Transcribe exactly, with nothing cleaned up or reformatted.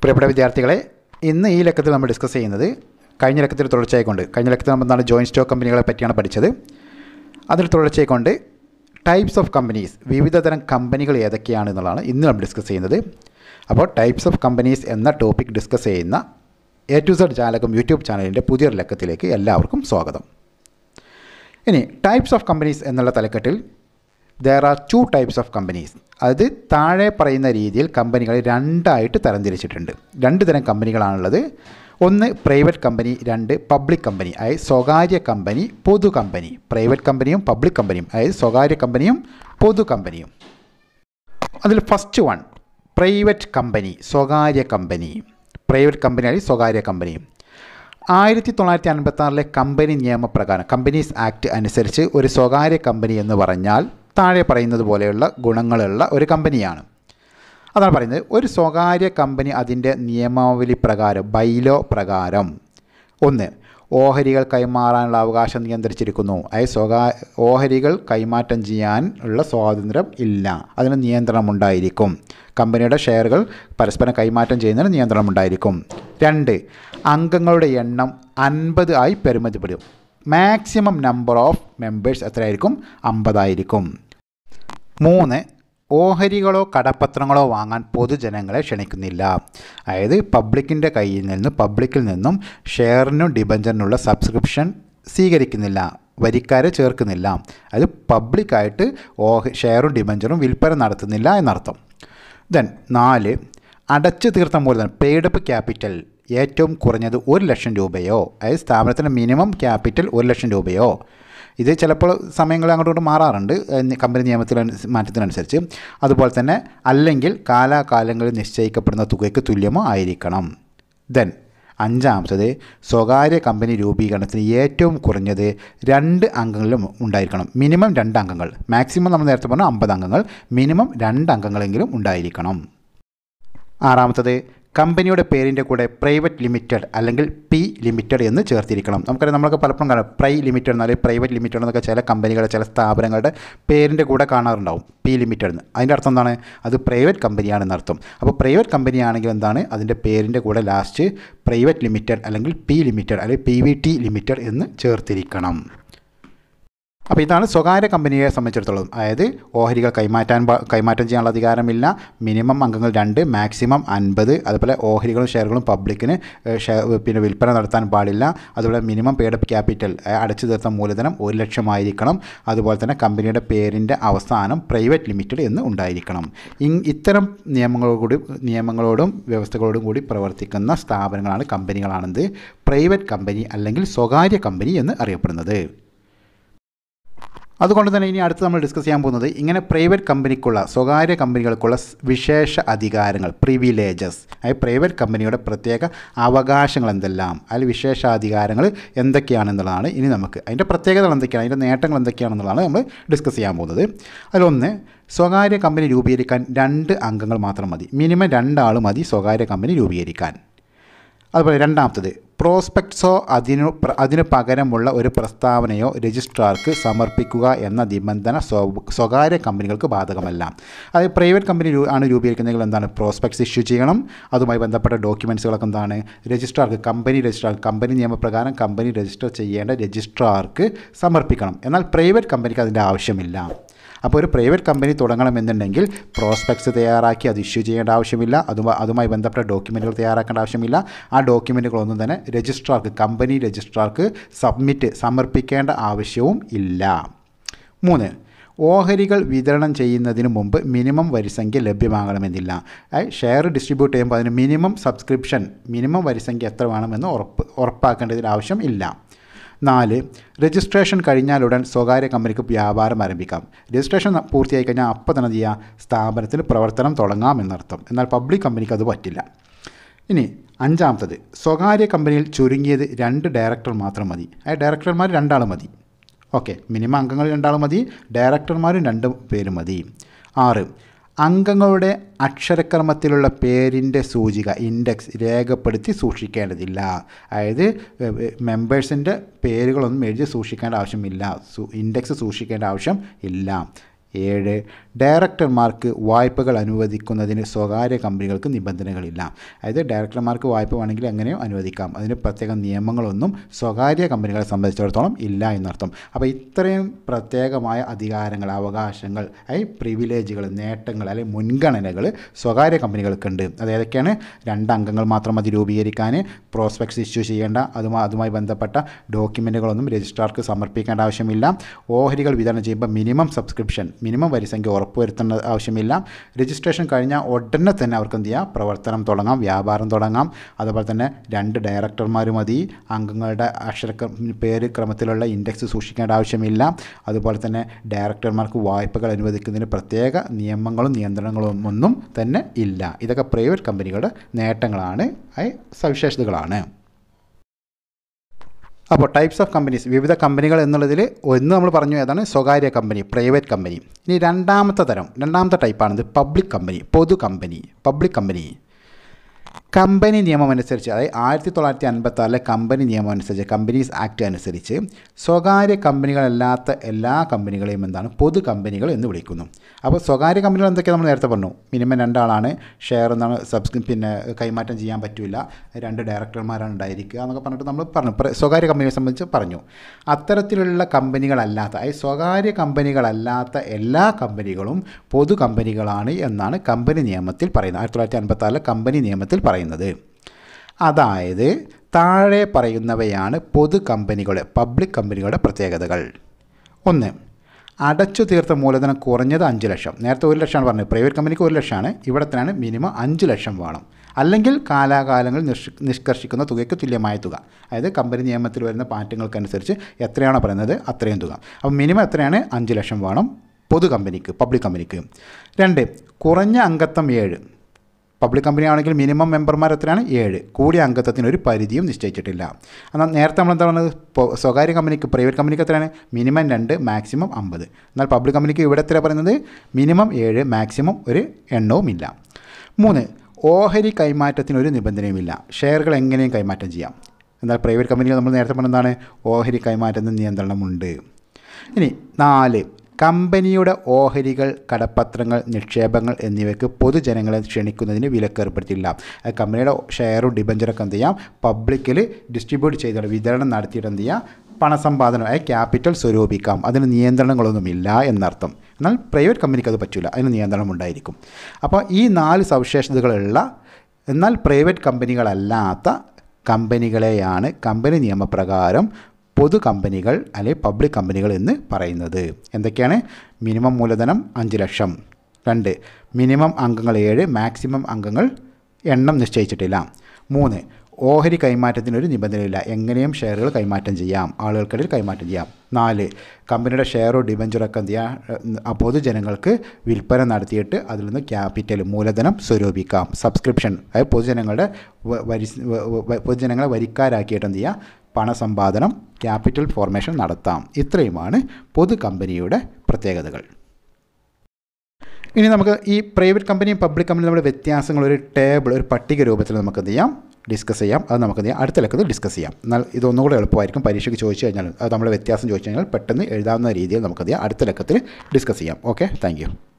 പ്രിയപ്പെട്ട വിദ്യാർത്ഥികളെ, ഇന്ന് ഈ ലക്കത്തിൽ നമ്മൾ ഡിസ്കസ് ചെയ്യുന്നത് കഴിഞ്ഞ ലക്കത്തിൽ തുടർച്ചയായിക്കൊണ്ട് കഴിഞ്ഞ ലക്കത്തിൽ നമ്മൾ എന്താണ് ജോയിൻറ്റ് സ്റ്റോക്ക് കമ്പനികളെ പറ്റിയാണ് പഠിച്ചത്. അതിൽ തുടർച്ചയായിക്കൊണ്ട് ടൈപ്സ് ഓഫ് കമ്പനീസ്, വിവിധ തരം കമ്പനികൾ ഏതൊക്കെയാണ് എന്നുള്ളതാണ് ഇന്ന് നമ്മൾ ഡിസ്കസ് ചെയ്യുന്നത്. അപ്പോൾ ടൈപ്സ് ഓഫ് കമ്പനീസ് എന്ന ടോപ്പിക് ഡിസ്കസ് ചെയ്യുന്ന A to Z Jalakam YouTube ചാനലിൻ്റെ പുതിയൊരു ലക്കത്തിലേക്ക് എല്ലാവർക്കും സ്വാഗതം. ഇനി ടൈപ്സ് ഓഫ് കമ്പനീസ് എന്നുള്ള തലക്കെട്ടിൽ there are two types of companies. അത് താഴെ പറയുന്ന രീതിയിൽ കമ്പനികളെ രണ്ടായിട്ട് തരംതിരിച്ചിട്ടുണ്ട്. രണ്ട് തരം കമ്പനികളാണുള്ളത്. ഒന്ന് പ്രൈവറ്റ് കമ്പനി, രണ്ട് പബ്ലിക് കമ്പനി. അതായത് സ്വകാര്യ കമ്പനി, പൊതു കമ്പനി. പ്രൈവറ്റ് കമ്പനിയും പബ്ലിക് കമ്പനിയും, അതായത് സ്വകാര്യ കമ്പനിയും പൊതു കമ്പനിയും. അതിൽ ഫസ്റ്റ് വൺ പ്രൈവറ്റ് കമ്പനി, സ്വകാര്യ കമ്പനി. പ്രൈവറ്റ് കമ്പനി അല്ലെങ്കിൽ സ്വകാര്യ കമ്പനി ആയിരത്തി തൊള്ളായിരത്തി അൻപത്തി ആറിലെ കമ്പനി നിയമപ്രകാരം, കമ്പനീസ് ആക്ട് അനുസരിച്ച് ഒരു സ്വകാര്യ കമ്പനി എന്ന് പറഞ്ഞാൽ താഴെ പറയുന്നത് പോലെയുള്ള ഗുണങ്ങളുള്ള ഒരു കമ്പനിയാണ്. അതാണ് പറയുന്നത്, ഒരു സ്വകാര്യ കമ്പനി അതിൻ്റെ നിയമാവലി പ്രകാരം, ബൈലോ പ്രകാരം, ഒന്ന് ഓഹരികൾ കൈമാറാനുള്ള അവകാശം നിയന്ത്രിച്ചിരിക്കുന്നു. അതായത് സ്വകാ ഓഹരികൾ കൈമാറ്റം ചെയ്യാൻ ഉള്ള സ്വാതന്ത്ര്യം ഇല്ല, അതിന് നിയന്ത്രണമുണ്ടായിരിക്കും. കമ്പനിയുടെ ഷെയറുകൾ പരസ്പരം കൈമാറ്റം ചെയ്യുന്നതിന് നിയന്ത്രണമുണ്ടായിരിക്കും. രണ്ട്, അംഗങ്ങളുടെ എണ്ണം അൻപത് ആയി പരിമിതപ്പെടും. മാക്സിമം നമ്പർ ഓഫ് മെമ്പേഴ്സ് എത്രയായിരിക്കും? അമ്പതായിരിക്കും. മൂന്ന്, ഓഹരികളോ കടപ്പത്രങ്ങളോ വാങ്ങാൻ പൊതുജനങ്ങളെ ക്ഷണിക്കുന്നില്ല. അതായത് പബ്ലിക്കിൻ്റെ കയ്യിൽ നിന്ന് പബ്ലിക്കിൽ നിന്നും ഷെയറിനും ഡിബഞ്ചറിനുള്ള സബ്സ്ക്രിപ്ഷൻ സ്വീകരിക്കുന്നില്ല, വരിക്കാരെ ചേർക്കുന്നില്ല. അത് പബ്ലിക്കായിട്ട് ഓഹ ഷെയറും ഡിബഞ്ചറും വിൽപ്പന നടത്തുന്നില്ല എന്നർത്ഥം. ദെൻ നാല്, അടച്ചു തീർത്ത മൂലധനം, പെയ്ഡപ്പ് ക്യാപിറ്റൽ ഏറ്റവും കുറഞ്ഞത് ഒരു ലക്ഷം രൂപയോ, അതായത് സ്ഥാപനത്തിൻ്റെ മിനിമം ക്യാപിറ്റൽ ഒരു ലക്ഷം രൂപയോ. ഇത് ചിലപ്പോൾ സമയങ്ങളിൽ അങ്ങോട്ട് മാറാറുണ്ട് കമ്പനി നിയമത്തിൽ മാറ്റത്തിനനുസരിച്ച്. അതുപോലെ തന്നെ അല്ലെങ്കിൽ കാലാകാലങ്ങളിൽ നിശ്ചയിക്കപ്പെടുന്ന തുകയ്ക്ക് തുല്യമോ ആയിരിക്കണം. ദെൻ അഞ്ചാമത്തത്, സ്വകാര്യ കമ്പനി രൂപീകരണത്തിന് ഏറ്റവും കുറഞ്ഞത് രണ്ട് അംഗങ്ങളും ഉണ്ടായിരിക്കണം. മിനിമം രണ്ട് അംഗങ്ങൾ. മാക്സിമം നമ്മൾ നേരത്തെ പറഞ്ഞ അമ്പത് അംഗങ്ങൾ, മിനിമം രണ്ട് അംഗങ്ങളെങ്കിലും ഉണ്ടായിരിക്കണം. ആറാമത്തത്, കമ്പനിയുടെ പേരിൻ്റെ കൂടെ പ്രൈവറ്റ് ലിമിറ്റഡ് അല്ലെങ്കിൽ പി ലിമിറ്റഡ് എന്ന് ചേർത്തിരിക്കണം. നമുക്കറിയാം, നമ്മളൊക്കെ പലപ്പോഴും കാണാം പ്രൈ ലിമിറ്റഡ് എന്നാൽ പ്രൈവറ്റ് ലിമിറ്റഡ് എന്നൊക്കെ ചില കമ്പനികളുടെ ചില സ്ഥാപനങ്ങളുടെ പേരിൻ്റെ കൂടെ കാണാറുണ്ടാവും, പി ലിമിറ്റഡ് എന്ന്. അതിൻ്റെ അർത്ഥം എന്താണ്? അത് പ്രൈവറ്റ് കമ്പനിയാണെന്നർത്ഥം. അപ്പോൾ പ്രൈവറ്റ് കമ്പനി ആണെങ്കിൽ എന്താണ്, അതിൻ്റെ പേരിൻ്റെ കൂടെ ലാസ്റ്റ് പ്രൈവറ്റ് ലിമിറ്റഡ് അല്ലെങ്കിൽ പി ലിമിറ്റഡ് അല്ലെങ്കിൽ പി വി ടി ലിമിറ്റഡ് എന്ന് ചേർത്തിരിക്കണം. അപ്പോൾ ഇതാണ് സ്വകാര്യ കമ്പനിയെ സംബന്ധിച്ചിടത്തോളം. അതായത് ഓഹരികൾ കൈമാറ്റാൻ കൈമാറ്റം ചെയ്യാനുള്ള അധികാരമില്ല, മിനിമം അംഗങ്ങൾ രണ്ട്, മാക്സിമം അൻപത്. അതുപോലെ ഓഹരികളും ഷെയറുകളും പബ്ലിക്കിന് പിന്നെ വിൽപ്പന നടത്താൻ പാടില്ല. അതുപോലെ മിനിമം പെയ്ഡപ്പ് ക്യാപിറ്റൽ, അടച്ചു തീർത്ത മൂലധനം ഒരു ലക്ഷമായിരിക്കണം. അതുപോലെ തന്നെ കമ്പനിയുടെ പേരിൻ്റെ അവസാനം പ്രൈവറ്റ് ലിമിറ്റഡ് എന്ന് ഉണ്ടായിരിക്കണം. ഇത്തരം നിയമങ്ങളോടുകൂടി നിയമങ്ങളോടും വ്യവസ്ഥകളോടും കൂടി പ്രവർത്തിക്കുന്ന സ്ഥാപനങ്ങളാണ്, കമ്പനികളാണെന്ത് പ്രൈവറ്റ് കമ്പനി അല്ലെങ്കിൽ സ്വകാര്യ കമ്പനി എന്ന് അറിയപ്പെടുന്നത്. അതുകൊണ്ട് തന്നെ ഇനി അടുത്ത് നമ്മൾ ഡിസ്കസ് ചെയ്യാൻ പോകുന്നത് ഇങ്ങനെ പ്രൈവറ്റ് കമ്പനിക്കുള്ള, സ്വകാര്യ കമ്പനികൾക്കുള്ള വിശേഷ അധികാരങ്ങൾ, പ്രിവിലേജസ്. അതായത് പ്രൈവറ്റ് കമ്പനിയുടെ പ്രത്യേക അവകാശങ്ങൾ എന്തെല്ലാം, അതിൽ വിശേഷാധികാരങ്ങൾ എന്തൊക്കെയാണെന്നുള്ളതാണ് ഇനി നമുക്ക്, അതിൻ്റെ പ്രത്യേകതകൾ എന്തൊക്കെയാണ്, അതിൻ്റെ നേട്ടങ്ങൾ എന്തൊക്കെയാണെന്നുള്ളതാണ് നമ്മൾ ഡിസ്കസ് ചെയ്യാൻ പോകുന്നത്. അതിലൊന്ന്, സ്വകാര്യ കമ്പനി രൂപീകരിക്കാൻ രണ്ട് അംഗങ്ങൾ മാത്രം മതി. മിനിമം രണ്ടാൾ മതി സ്വകാര്യ കമ്പനി രൂപീകരിക്കാൻ. അതുപോലെ രണ്ടാമത്തത്, പ്രോസ്പെക്ട്സോ അതിനു അതിന് പകരമുള്ള ഒരു പ്രസ്താവനയോ രജിസ്ട്രാർക്ക് സമർപ്പിക്കുക എന്ന നിബന്ധന സ്വകാര്യ കമ്പനികൾക്ക് ബാധകമല്ല. അതായത് പ്രൈവറ്റ് കമ്പനി ആണ് രൂപീകരിക്കുന്നതെങ്കിൽ എന്താണ്, പ്രോസ്പെക്ട്സ് ഇഷ്യൂ ചെയ്യണം. അതുമായി ബന്ധപ്പെട്ട ഡോക്യുമെൻറ്റ്സുകളൊക്കെ എന്താണ്, രജിസ്ട്രാർക്ക്, കമ്പനി രജിസ്ട്രാർ, കമ്പനി നിയമപ്രകാരം കമ്പനി രജിസ്റ്റർ ചെയ്യേണ്ട രജിസ്ട്രാർക്ക് സമർപ്പിക്കണം. എന്നാൽ പ്രൈവറ്റ് കമ്പനിക്ക് അതിൻ്റെ ആവശ്യമില്ല. അപ്പോൾ ഒരു പ്രൈവറ്റ് കമ്പനി തുടങ്ങണമെന്നുണ്ടെങ്കിൽ പ്രോസ്പെക്ട്സ് തയ്യാറാക്കി അത് ഇഷ്യൂ ചെയ്യേണ്ട ആവശ്യമില്ല. അതുമായി അതുമായി ബന്ധപ്പെട്ട ഡോക്യുമെൻറ്റുകൾ തയ്യാറാക്കേണ്ട ആവശ്യമില്ല. ആ ഡോക്യുമെൻറ്റുകളൊന്നും തന്നെ രജിസ്ട്രാർക്ക്, കമ്പനി രജിസ്ട്രാർക്ക് സബ്മിറ്റ് സമർപ്പിക്കേണ്ട ആവശ്യവും ഇല്ല. മൂന്ന്, ഓഹരികൾ വിതരണം ചെയ്യുന്നതിന് മുമ്പ് മിനിമം വരിസംഖ്യ ലഭ്യമാകണമെന്നില്ല. ഷെയർ ഡിസ്ട്രിബ്യൂട്ട് ചെയ്യുമ്പോൾ അതിന് മിനിമം സബ്സ്ക്രിപ്ഷൻ, മിനിമം വരിസംഖ്യ എത്ര വേണമെന്ന് ഉറപ്പ് ഉറപ്പാക്കേണ്ടതിന് ആവശ്യം ഇല്ല. നാല്, രജിസ്ട്രേഷൻ കഴിഞ്ഞാലുടൻ സ്വകാര്യ കമ്പനിക്ക് വ്യാപാരം ആരംഭിക്കാം. രജിസ്ട്രേഷൻ പൂർത്തിയായി കഴിഞ്ഞാൽ അപ്പം തന്നെ എന്ത് ചെയ്യുക, സ്ഥാപനത്തിന് പ്രവർത്തനം തുടങ്ങാം എന്നർത്ഥം. എന്നാൽ പബ്ലിക് കമ്പനിക്ക് അത് പറ്റില്ല. ഇനി അഞ്ചാമത്തത്, സ്വകാര്യ കമ്പനിയിൽ ചുരുങ്ങിയത് രണ്ട് ഡയറക്ടർ മാത്രം മതി. ആ ഡയറക്ടർമാർ രണ്ടാൾ മതി. ഓക്കെ, മിനിമം അംഗങ്ങൾ രണ്ടാൾ മതി, ഡയറക്ടർമാരും രണ്ട് പേര് മതി. ആറ്, അംഗങ്ങളുടെ അക്ഷരക്രമത്തിലുള്ള പേരിൻ്റെ സൂചിക, ഇൻഡെക്സ് രേഖപ്പെടുത്തി സൂക്ഷിക്കേണ്ടതില്ല. അതായത് മെമ്പേഴ്സിൻ്റെ പേരുകളൊന്നും എഴുതി സൂക്ഷിക്കേണ്ട ആവശ്യമില്ല, ഇൻഡെക്സ് സൂക്ഷിക്കേണ്ട ആവശ്യം ഇല്ല. ഏഴ്, ഡയറക്ടർമാർക്ക് വായ്പകൾ അനുവദിക്കുന്നതിന് സ്വകാര്യ കമ്പനികൾക്ക് നിബന്ധനകളില്ല. അതായത് ഡയറക്ടർമാർക്ക് വായ്പ വേണമെങ്കിൽ എങ്ങനെയോ അനുവദിക്കാം, അതിന് പ്രത്യേക നിയമങ്ങളൊന്നും സ്വകാര്യ കമ്പനികളെ സംബന്ധിച്ചിടത്തോളം ഇല്ല എന്നർത്ഥം. അപ്പോൾ ഇത്രയും പ്രത്യേകമായ അധികാരങ്ങൾ, അവകാശങ്ങൾ, ഐ പ്രിവിലേജുകൾ, നേട്ടങ്ങൾ അല്ലെങ്കിൽ മുൻഗണനകൾ സ്വകാര്യ കമ്പനികൾക്കുണ്ട്. അത് ഏതൊക്കെയാണ്? രണ്ടംഗങ്ങൾ മാത്രം മതി രൂപീകരിക്കാൻ, പ്രോസ്പെക്ട്സ് ഇഷ്യൂ ചെയ്യേണ്ട, അതുമായി അതുമായി ബന്ധപ്പെട്ട ഡോക്യുമെൻറ്റുകളൊന്നും രജിസ്ട്രാർക്ക് സമർപ്പിക്കേണ്ട ആവശ്യമില്ല, ഓഹരികൾ വിതരണം ചെയ്യുമ്പോൾ മിനിമം സബ്സ്ക്രിപ്ഷൻ, മിനിമം വരിസംഖ്യ ഉറപ്പുവരുത്തേണ്ട ആവശ്യമില്ല, രജിസ്ട്രേഷൻ കഴിഞ്ഞാൽ ഉടനെ തന്നെ അവർക്ക് എന്ത് ചെയ്യാം? പ്രവർത്തനം തുടങ്ങാം, വ്യാപാരം തുടങ്ങാം. അതുപോലെ തന്നെ രണ്ട് ഡയറക്ടർമാർ മതി, അംഗങ്ങളുടെ അക്ഷര പേര് ക്രമത്തിലുള്ള ഇൻഡെക്സ് സൂക്ഷിക്കേണ്ട ആവശ്യമില്ല. അതുപോലെ തന്നെ ഡയറക്ടർമാർക്ക് വായ്പകൾ അനുവദിക്കുന്നതിന് പ്രത്യേക നിയമങ്ങളും നിയന്ത്രണങ്ങളും ഒന്നും തന്നെ ഇല്ല. ഇതൊക്കെ പ്രൈവറ്റ് കമ്പനികളുടെ നേട്ടങ്ങളാണ്, സവിശേഷതകളാണ്. അപ്പോൾ ടൈപ്സ് ഓഫ് കമ്പനീസ്, വിവിധ കമ്പനികൾ എന്നുള്ളതിൽ ഒന്ന് നമ്മൾ പറഞ്ഞു ഏതാണ്? സ്വകാര്യ കമ്പനി, പ്രൈവറ്റ് കമ്പനി. ഇനി രണ്ടാമത്തെ തരം, രണ്ടാമത്തെ ടൈപ്പാണിത് പബ്ലിക് കമ്പനി, പൊതു കമ്പനി, പബ്ലിക് കമ്പനി. കമ്പനി നിയമം അനുസരിച്ച്, അതായത് ആയിരത്തി തൊള്ളായിരത്തി അൻപത്തി ആറിലെ കമ്പനി നിയമം അനുസരിച്ച്, കമ്പനീസ് ആക്ട് അനുസരിച്ച് സ്വകാര്യ കമ്പനികളല്ലാത്ത എല്ലാ കമ്പനികളെയും എന്താണ്? പൊതു കമ്പനികൾ എന്ന് വിളിക്കുന്നു. അപ്പോൾ സ്വകാര്യ കമ്പനികൾ എന്തൊക്കെയാണ് നമ്മൾ നേരത്തെ പറഞ്ഞു? മിനിമം രണ്ടാളാണ്, ഷെയർ എന്താണ് സബ്സ്ക്രി പിന്നെ കൈമാറ്റം ചെയ്യാൻ പറ്റില്ല, രണ്ട് ഡയറക്ടർമാരാണ് ഉണ്ടായിരിക്കുക എന്നൊക്കെ പറഞ്ഞിട്ട് നമ്മൾ പറഞ്ഞു, സ്വകാര്യ കമ്പനിയെ സംബന്ധിച്ച് പറഞ്ഞു. അത്തരത്തിലുള്ള കമ്പനികളല്ലാത്ത, അതായത് സ്വകാര്യ കമ്പനികളല്ലാത്ത എല്ലാ കമ്പനികളും പൊതു കമ്പനികളാണ് എന്നാണ് കമ്പനി നിയമത്തിൽ പറയുന്നത്. ആയിരത്തി തൊള്ളായിരത്തി അൻപത്തി ആറിലെ കമ്പനി നിയമത്തിൽ പറയുന്നത്. അതായത് താഴെ പറയുന്നവയാണ് പൊതു കമ്പനികളുടെ, പബ്ലിക് കമ്പനികളുടെ പ്രത്യേകതകൾ. ഒന്ന്, അടച്ചു തീർത്ത മൂലധനം കുറഞ്ഞത് അഞ്ച് ലക്ഷം. നേരത്തെ ഒരു ലക്ഷമാണ് പറഞ്ഞത്, പ്രൈവറ്റ് കമ്പനിക്ക് ഒരു ലക്ഷമാണ്, ഇവിടെ തന്നെയാണ് മിനിമം അഞ്ച് ലക്ഷം വേണം. അല്ലെങ്കിൽ കാലാകാലങ്ങളിൽ നിഷ് നിഷ്കർഷിക്കുന്ന തുകയ്ക്ക് തുല്യമായ തുക. അതായത് കമ്പനി നിയമത്തിൽ വരുന്ന മാറ്റങ്ങൾക്കനുസരിച്ച് എത്രയാണോ പറയുന്നത് അത്രയും തുക. അപ്പോൾ മിനിമം എത്രയാണ്? അഞ്ച് ലക്ഷം വേണം പൊതു കമ്പനിക്ക്, പബ്ലിക് കമ്പനിക്ക്. രണ്ട്, കുറഞ്ഞ അംഗത്വം ഏഴ്. പബ്ലിക് കമ്പനി ആണെങ്കിൽ മിനിമം മെമ്പർമാർ എത്രയാണ്? ഏഴ്. കൂടിയ അംഗത്വത്തിന് ഒരു പരിധിയും നിശ്ചയിച്ചിട്ടില്ല. എന്നാൽ നേരത്തെ നമ്മൾ എന്താ പറഞ്ഞത്? സ്വകാര്യ കമ്പനിക്ക്, പ്രൈവറ്റ് കമ്പനിക്ക് എത്രയാണ്? മിനിമം രണ്ട്, മാക്സിമം അമ്പത്. എന്നാൽ പബ്ലിക് കമ്പനിക്ക് ഇവിടെ എത്ര പറയുന്നത്? മിനിമം ഏഴ്, മാക്സിമം ഒരു എണ്ണവുമില്ല. മൂന്ന്, ഓഹരി കൈമാറ്റത്തിനൊരു നിബന്ധനയുമില്ല. ഷെയറുകൾ എങ്ങനെയും കൈമാറ്റം ചെയ്യാം. എന്നാൽ പ്രൈവറ്റ് കമ്പനികൾ നമ്മൾ നേരത്തെ പറഞ്ഞതാണ്, ഓഹരി കൈമാറ്റത്തിന് നിയന്ത്രണമുണ്ട്. ഇനി നാല്, കമ്പനിയുടെ ഓഹരികൾ, കടപ്പത്രങ്ങൾ, നിക്ഷേപങ്ങൾ എന്നിവയ്ക്ക് പൊതുജനങ്ങളെ ക്ഷണിക്കുന്നതിന് വിലക്ക് ഏർപ്പെടുത്തിയില്ല. കമ്പനിയുടെ ഷെയറും ഡിബഞ്ചറൊക്കെ എന്ത് ചെയ്യാം? പബ്ലിക്കിൽ ഡിസ്ട്രിബ്യൂട്ട് ചെയ്തിട്ട്, വിതരണം നടത്തിയിട്ട് എന്ത് ചെയ്യുക? പണസമ്പാദനം, അതായത് ക്യാപിറ്റൽ സ്വരൂപിക്കാം. അതിന് നിയന്ത്രണങ്ങളൊന്നുമില്ല എന്നർത്ഥം. എന്നാൽ പ്രൈവറ്റ് കമ്പനിക്ക് അത് പറ്റില്ല, അതിന് നിയന്ത്രണം ഉണ്ടായിരിക്കും. അപ്പോൾ ഈ നാല് സവിശേഷതകളുള്ള എന്നാൽ പ്രൈവറ്റ് കമ്പനികളല്ലാത്ത കമ്പനികളെയാണ് കമ്പനി നിയമപ്രകാരം പൊതു കമ്പനികൾ അല്ലെങ്കിൽ പബ്ലിക് കമ്പനികൾ എന്ന് പറയുന്നത്. എന്തൊക്കെയാണ്? മിനിമം മൂലധനം അഞ്ച് ലക്ഷം. രണ്ട്, മിനിമം അംഗങ്ങൾ ഏഴ്, മാക്സിമം അംഗങ്ങൾ എണ്ണം നിശ്ചയിച്ചിട്ടില്ല. മൂന്ന്, ഓഹരി കൈമാറ്റത്തിനൊരു നിബന്ധനയില്ല, എങ്ങനെയും ഷെയറുകൾ കൈമാറ്റം ചെയ്യാം, ആളുകൾക്കിടയിൽ കൈമാറ്റം ചെയ്യാം. നാല്, കമ്പനിയുടെ ഷെയറോ ഡിബഞ്ചറൊക്കെ എന്ത് ചെയ്യുക? പൊതുജനങ്ങൾക്ക് വിൽപ്പന നടത്തിയിട്ട് അതിൽ നിന്ന് ക്യാപിറ്റൽ, മൂലധനം സ്വരൂപിക്കാം. സബ്സ്ക്രിപ്ഷൻ, അതായത് പൊതുജനങ്ങളുടെ വരി പൊതുജനങ്ങളെ വരിക്കാരാക്കിയിട്ട് എന്ത് ചെയ്യുക? പണസമ്പാദനം, ക്യാപിറ്റൽ ഫോർമേഷൻ നടത്താം. ഇത്രയുമാണ് പൊതു കമ്പനിയുടെ പ്രത്യേകതകൾ. ഇനി നമുക്ക് ഈ പ്രൈവറ്റ് കമ്പനിയും പബ്ലിക് കമ്പനിയും നമ്മുടെ വ്യത്യാസങ്ങൾ ഒരു ടേബിൾ, ഒരു പട്ടിക രൂപത്തിൽ നമുക്ക് എന്ത് ചെയ്യാം? ഡിസ്കസ് ചെയ്യാം. അത് നമുക്ക് എന്ത് ചെയ്യാം? അടുത്ത ലക്കത്തിൽ ഡിസ്കസ് ചെയ്യാം. എന്നാൽ ഇതൊന്നുകൂടെ എളുപ്പമായിരിക്കും. പരീക്ഷയ്ക്ക് ചോദിച്ചു കഴിഞ്ഞാൽ, അത് നമ്മുടെ വ്യത്യാസം ചോദിച്ചു കഴിഞ്ഞാൽ പെട്ടെന്ന് എഴുതാവുന്ന രീതിയിൽ നമുക്ക് എന്ത് ചെയ്യാം? അടുത്ത ലക്കത്തിൽ ഡിസ്കസ് ചെയ്യാം. Okay, thank U.